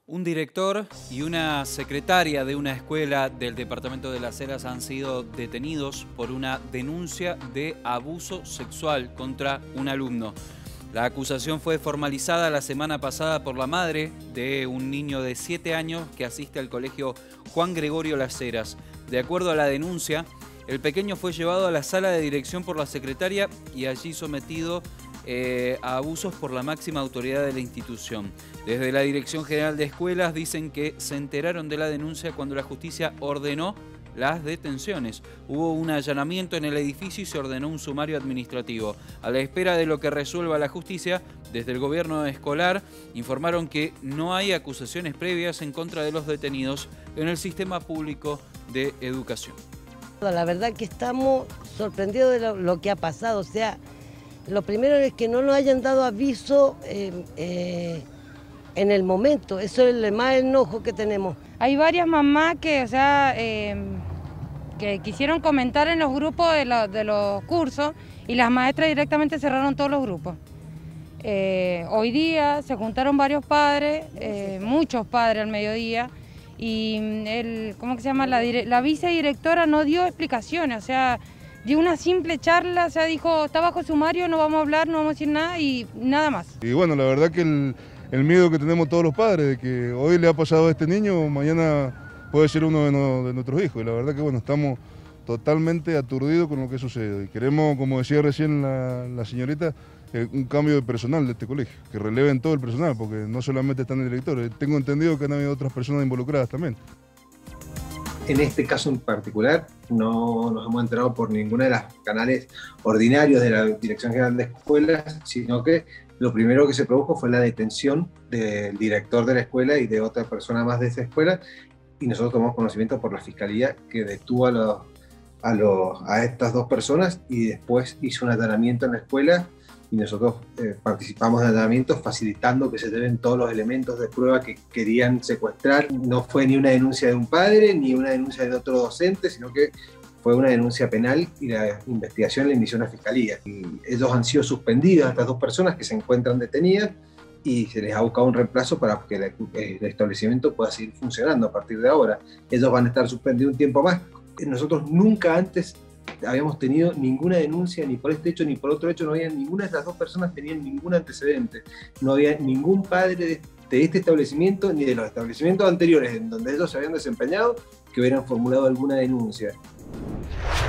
Un director y una secretaria de una escuela del departamento de Las Heras han sido detenidos por una denuncia de abuso sexual contra un alumno. La acusación fue formalizada la semana pasada por la madre de un niño de 7 años que asiste al colegio Juan Gregorio Las Heras. De acuerdo a la denuncia, el pequeño fue llevado a la sala de dirección por la secretaria y allí sometido a abusos por la máxima autoridad de la institución. Desde la Dirección General de Escuelas dicen que se enteraron de la denuncia cuando la justicia ordenó las detenciones. Hubo un allanamiento en el edificio y se ordenó un sumario administrativo. A la espera de lo que resuelva la justicia, desde el gobierno escolar informaron que no hay acusaciones previas en contra de los detenidos en el sistema público de educación. La verdad que estamos sorprendidos de lo que ha pasado. O sea, lo primero es que no nos hayan dado aviso en el momento. Eso es el más enojo que tenemos. Hay varias mamás que, que quisieron comentar en los grupos de los cursos y las maestras directamente cerraron todos los grupos. Hoy día se juntaron varios padres, muchos padres al mediodía, y la vicedirectora no dio explicaciones, o sea, dio una simple charla, o sea, dijo, está bajo sumario, no vamos a hablar, no vamos a decir nada y nada más. Y bueno, la verdad que el miedo que tenemos todos los padres de que hoy le ha pasado a este niño, mañana puede ser uno de nuestros hijos. Y la verdad que bueno, estamos totalmente aturdidos con lo que sucede. Y queremos, como decía recién la señorita, un cambio de personal de este colegio, que releven todo el personal, porque no solamente están el director, tengo entendido que han habido otras personas involucradas también. En este caso en particular no nos hemos enterado por ninguno de los canales ordinarios de la Dirección General de Escuelas, sino que lo primero que se produjo fue la detención del director de la escuela y de otra persona más de esa escuela, y nosotros tomamos conocimiento por la Fiscalía que detuvo a estas dos personas y después hizo un allanamiento en la escuela y nosotros participamos en allanamientos facilitando que se lleven todos los elementos de prueba que querían secuestrar. No fue ni una denuncia de un padre ni una denuncia de otro docente, sino que fue una denuncia penal y la investigación la inició la Fiscalía. Y ellos han sido suspendidos, estas dos personas que se encuentran detenidas, y se les ha buscado un reemplazo para que el establecimiento pueda seguir funcionando a partir de ahora. Ellos van a estar suspendidos un tiempo más. Nosotros nunca antes habíamos tenido ninguna denuncia, ni por este hecho ni por otro hecho. No había ninguna de las dos personas tenían ningún antecedente. No había ningún padre de este establecimiento ni de los establecimientos anteriores en donde ellos se habían desempeñado que hubieran formulado alguna denuncia.